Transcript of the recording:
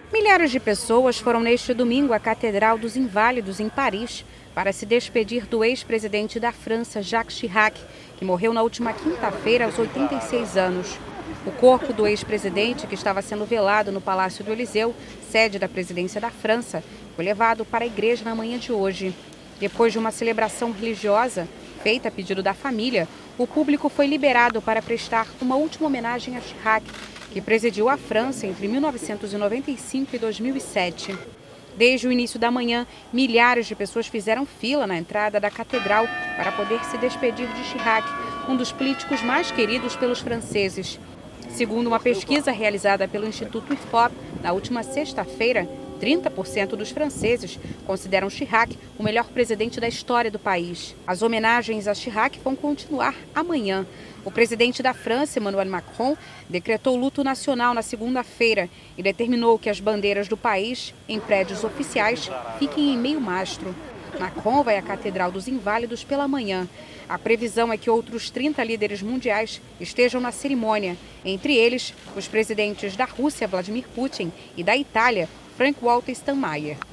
Milhares de pessoas foram neste domingo à Catedral dos Inválidos, em Paris, para se despedir do ex-presidente da França, Jacques Chirac, que morreu na última quinta-feira aos 86 anos. O corpo do ex-presidente, que estava sendo velado no Palácio do Élysée, sede da presidência da França, foi levado para a igreja na manhã de hoje. Depois de uma celebração religiosa, feita a pedido da família, o público foi liberado para prestar uma última homenagem a Chirac, que presidiu a França entre 1995 e 2007. Desde o início da manhã, milhares de pessoas fizeram fila na entrada da catedral para poder se despedir de Chirac, um dos políticos mais queridos pelos franceses. Segundo uma pesquisa realizada pelo Instituto IFOP, na última sexta-feira, 30% dos franceses consideram Chirac o melhor presidente da história do país. As homenagens a Chirac vão continuar amanhã. O presidente da França, Emmanuel Macron, decretou luto nacional na segunda-feira e determinou que as bandeiras do país, em prédios oficiais, fiquem em meio mastro. Macron vai à Catedral dos Inválidos pela manhã. A previsão é que outros 30 líderes mundiais estejam na cerimônia, entre eles os presidentes da Rússia, Vladimir Putin, e da Itália, Frank-Walter Steinmeier.